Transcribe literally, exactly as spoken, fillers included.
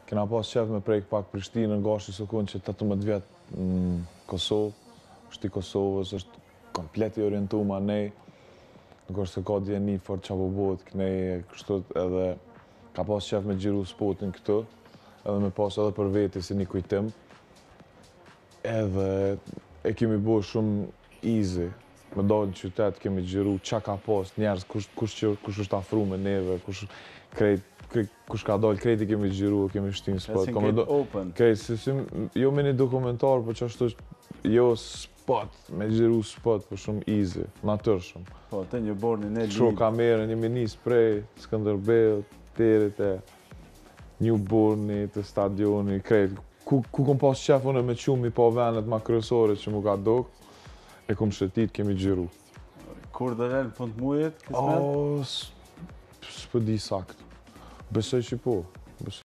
Kena pas qef me prejk pak Prishtinën, gashi së konë që tetëmbëdhjetë vjetë në Kosovë. Është i Kosovës, është komplet i orientu ma nej. Nuk është se ka djeni fort qa po bëhet kënej, kështu edhe ka pas qef me gjiru spotin këtu, edhe me pas edhe për veti si një kujtim. Edhe e kemi bo shumë easy. Me dalë në qytet kemi gjiru qa ka pas njerës, kush, kush, kush është afru me neve, kush, krejt, krejt, kush ka dalë, krejt i kemi gjiru, kemi shtinë spot. Esin krejt open. Krejt, si, si, jo me një dokumentar, po që ashtu jo spot, me gjiru spot, po shumë easy, natyrshëm. Po, të një borë një Qo kamerën, jemi nis prej Skënderbeu, terit e New Borni, të stadioni, krejt. Ku, ku kom pas qef unë me qumi po venet ma kryesore që mu ka dok, e kom shëtit, kemi gjiru. Kur dhe lënë fund mujet, kismet? O, s'po di sakt. Besoj që po.